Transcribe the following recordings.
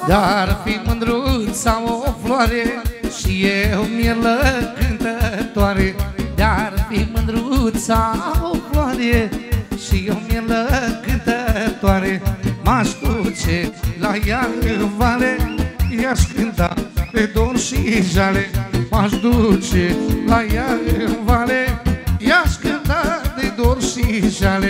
Dar fi mândruța o floare și eu mielă cântătoare. Dar fi mândruța o floare și eu mielă cântătoare. M-aș duce la ea în vale, i-aș cânta de dor și jale. M-aș duce la ea în vale, i-aș cânta de dor și jale.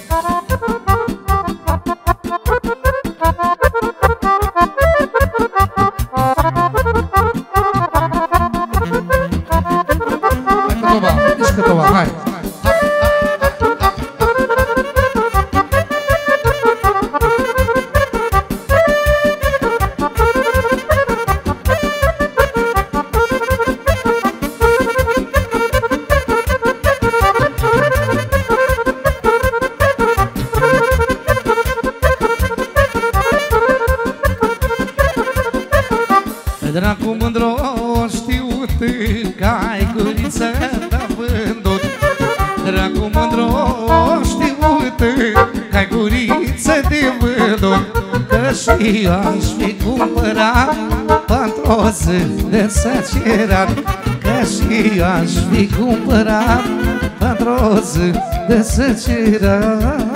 Hai. Dracu mândro știut că ai guriță de vândut. Dracu mândro știut că ai guriță de vândut. Că și aș fi cumpărat pentru o zi de săcerat. Că și aș fi cumpărat pentru o zi de săcerat.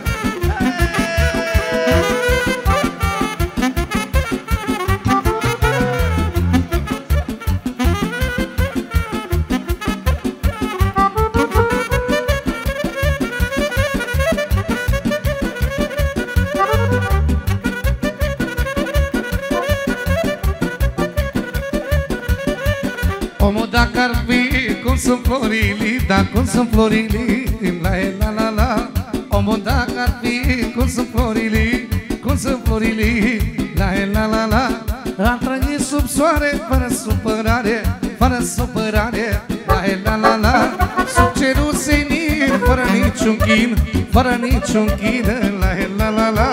Omul dacă ar fi cum sunt florile, da, cum sunt florile, la la la la. Omul dacă ar fi cum sunt florile, cum sunt florile, la la la la. Ar trăi sub soare, fără supărare, fără supărare, la la la la. Sub cerul senin, fără niciun chin, fără niciun chin, la la la la.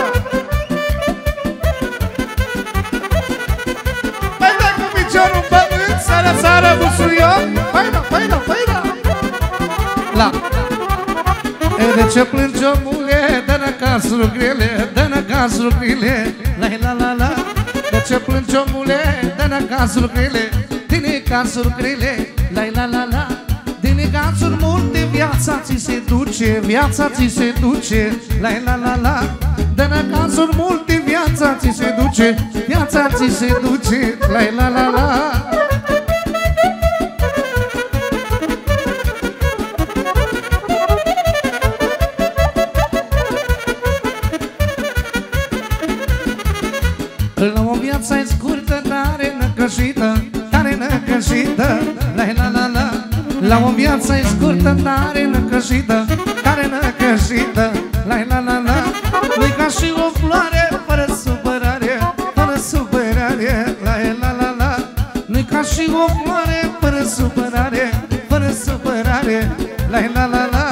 Sara, Sara, busuion, faina, faina, faina. La. De ce plângi omule, dă-ne cazuri grele, dă-ne cazuri grele, la la la la. De ce plângi omule, dă-ne cazuri grele, din cazuri grele, la la la la. Din cazuri multe viața ți se duce, viața ți se duce, la la la la. Dă-ne cazuri multe viața ți se duce, viața ți se duce, la la la la. La o viață e scurtă, tare năcășită, tare năcășită, la la la la. La o viață e scurtă, tare năcășită, tare năcășită, la la la la. Nu-i ca și o floare, fără supărare, fără supărare, la la la la. Nu-i ca și o floare, fără supărare, fără supărare, la la la la.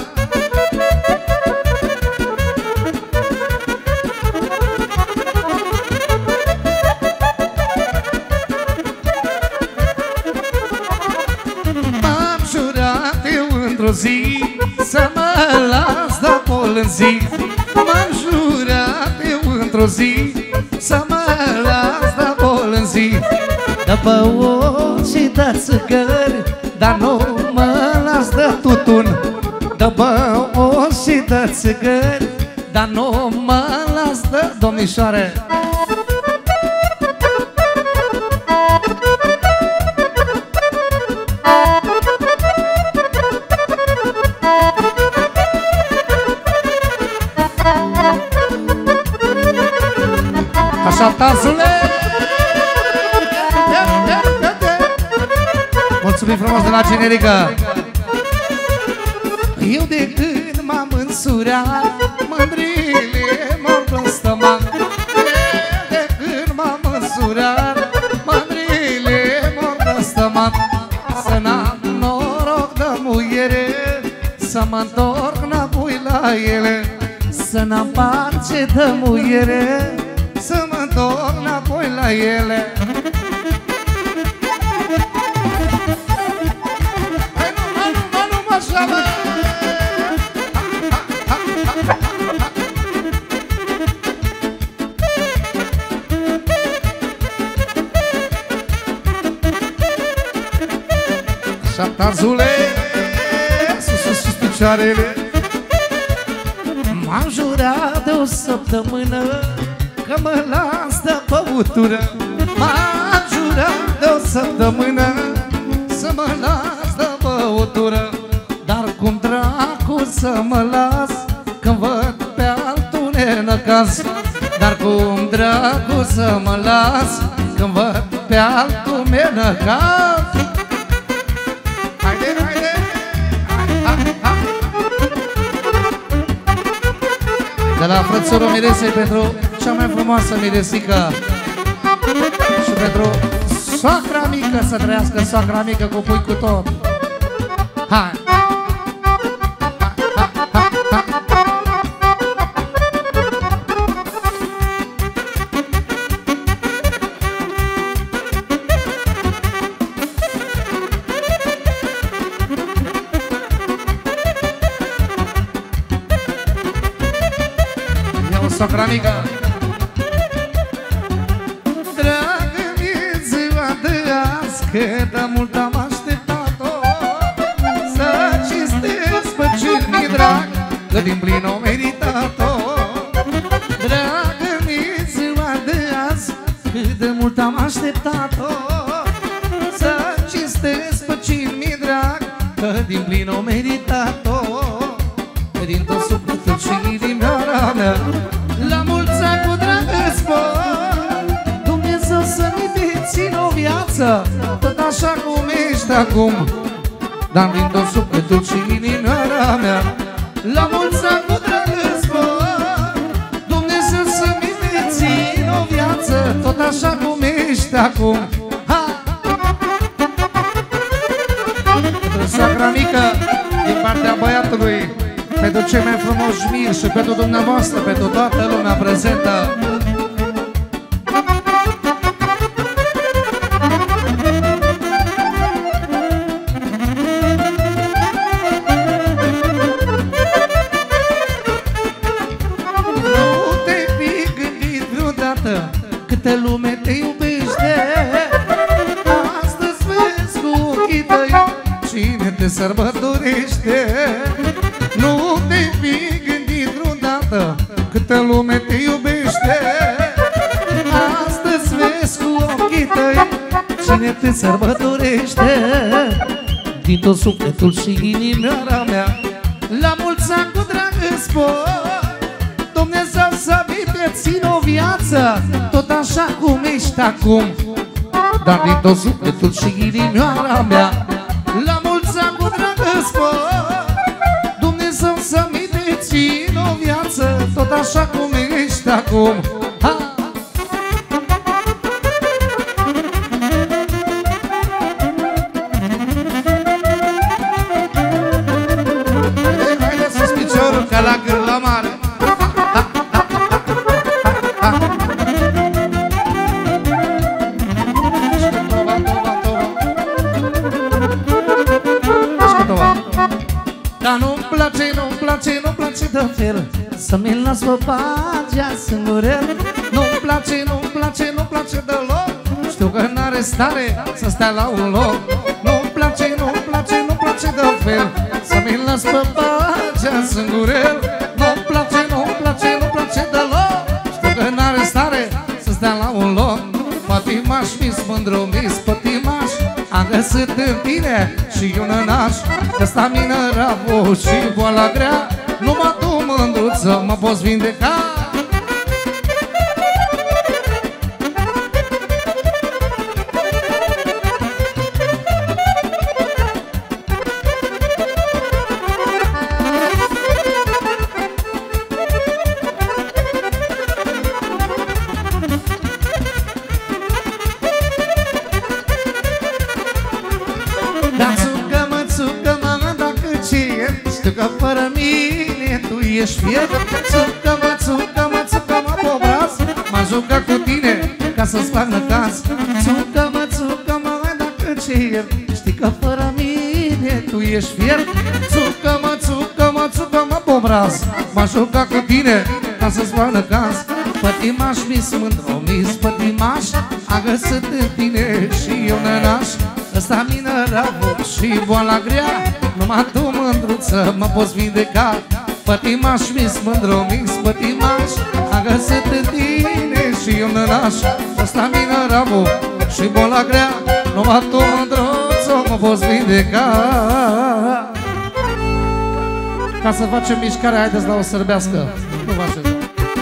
Zi, să mă las de polânzi. M-am jurat eu într-o zi să mă las de polânzi. De băut și de țigări, dar nu mă las de tutun. De băut și de țigări, dar nu mă las de domnișoare. Așa, tazule! Mulțumim frumos de la generică! Eu de când m-am însurat, mândrile m-am blăstămat. De când m-am însurat, mândrile m-am blăstămat. Să n-am noroc de muiere, să mă întorc înapoi la ele. Să n-am parce de muiere, să mă întorc înapoi la ele. Hai nu mă așa, bă! Așa, tarzule, sus picioarele. M-am jurat de o săptămână că mă las de băutură. M-am jurat de o săptămână să mă las de băutură. Dar cum dracu să mă las când văd pe altul nenăcaz? Dar cum dracu să mă las când văd pe altul nenăcaz? Haide, haide! De la frățorul Miresei pentru cea mai frumoasă miresică și pentru soacra mică, să trăiască soacra mică cu pui cu tot. Hai! Soacra mică. Dragă-mi ziua de azi, că de mult am așteptat-o, să cinstesc pe cel mi drag, că din plin o meritat-o. Dragă-mi ziua de azi, că de mult am așteptat-o, să cinstesc pe cel mi drag, că din plin o meritat-o. Că din tot sufletul și inimioara mea, la mulți ani cu drag îți spun, Dumnezeu să-mi te țină o viață, tot așa cum ești acum. Dar din tot sufletul și inimioara mea, la mulți ani cu drag îți spun, Dumnezeu să-mi te țină o viață, tot așa cum ești acum. Ha! Pentru soacra mică, din partea băiatului, pentru cei mai frumoși miri și pentru dumneavoastră, pentru toată lumea prezentă. Nu te-ai fi gândit vreodată câtă lume te iubește. Astăzi vezi cu ochii tăi cine te sărbătorește. Nu te-ai fi gândit vreodată câtă lume te iubește. Astăzi vezi cu ochii tăi cine te sărbătorește. Din tot sufletul și inimioara mea, la mulți ani cu drag îți spun, Dumnezeu să-mi te țină o viață, tot așa cum ești acum. Dar din tot sufletul și inimioara mea, la mulți ani cu drag îți spun, Dumnezeu să-mi te țină o viață, tot așa cum ești acum. Ha! Haide sus piciorul ca la gârla mare. Dar nu-mi place, nu-mi place, nu-mi place de fel să mi-l las pe pagea singurel. Nu-mi place, nu-mi place, nu-mi place deloc, știu că n-are stare să stea la un loc. Nu-mi place, nu-mi place, nu-mi place de fel să mi-l las pe pagea singurel. Nu-mi place, nu-mi place, nu-mi place deloc, știu că n-are stare să stea la un loc. Pătimaș, mi-s mândru, mi-s pătimaș, am găsit în tine și un nănaș, că stamină rău și boala grea, numai tu, mândruță, mă poți vindeca. Știu că fără mine tu ești fier. Țucă-mă, țucă-mă, țucă-mă pe obraz, m-am jucat cu tine ca să-ți fac năcaz. Țucă-mă, țucă-mă, dacă ce iert, știi că fără mine tu ești fier. Țucă-mă, țucă-mă, țucă-mă pe obraz, m-am jucat cu tine ca să-ți fac năcaz. Pătimaș, mi-s mândru, mi-s pătimaș, am găsit în tine și eu nănaș, ăsta mineravul și boala grea. Numai tu, mândruță, mă poți vindeca. Pătimaș, mis mândru, mis pătimaș, am găsit în tine și eu năraș. Ăsta mineravul și boala grea. Numai tu, mândruță, mă poți vindeca. Ca să facem mișcare, haideți la o sărbească. Nu vă așez.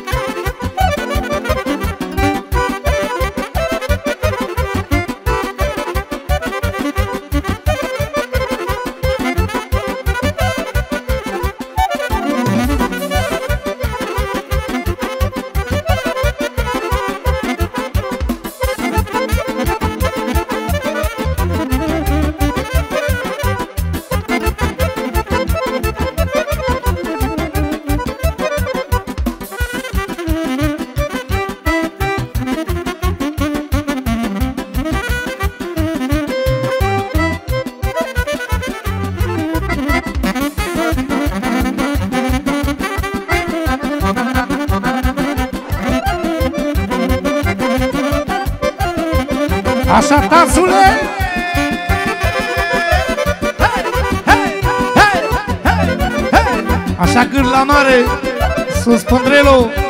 Așa, tațule! Așa, gând la mare, sus pândrelul.